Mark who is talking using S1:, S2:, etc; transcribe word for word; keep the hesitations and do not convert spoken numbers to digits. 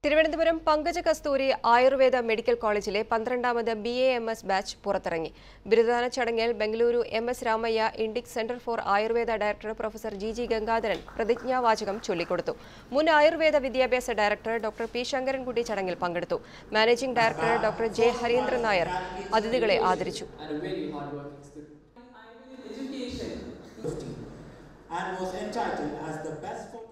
S1: Thiruvananthapuram Pankaja Kasthuri Ayurveda medical കോളേജിലെ പന്ത്രണ്ടാമത് B A M S batch പുറത്തിറങ്ങി. ബിരുദദാന ചടങ്ങിൽ Bengaluru M S Ramaiah Indic centre for Ayurveda director professor G G Gangadharan പ്രതിജ്ഞാവാചകം ചൊല്ലിക്കൊടുത്തു. മുൻ ആയുർവേദ വിദ്യാഭ്യാസ ഡയറക്ടർ ഡോക്ടർ പി ശങ്കരൻകുട്ടി ചടങ്ങിൽ പങ്കെടുത്തു. Managing director doctor J Harindran Nair അതിഥികളെ ആദരിച്ചു.
S2: And was entitled as the best